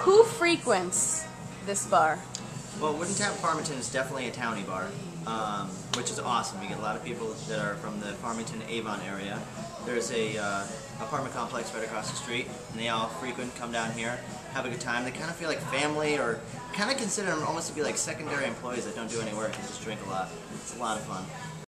who frequents this bar? Well, Wood-n-Tap Farmington is definitely a townie bar, which is awesome. You get a lot of people that are from the Farmington, Avon area. There's a apartment complex right across the street, and they all frequent, come down here, have a good time. They kind of feel like family, or kind of consider them almost to be like secondary employees that don't do any work and just drink a lot. It's a lot of fun.